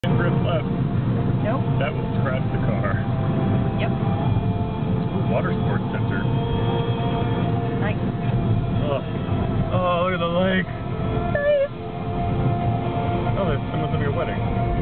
Grip left. Nope. That will scratch the car. Yep. Ooh, water sports center. Nice. Oh, look at the lake. Nice. Oh, there's someone's having a wedding.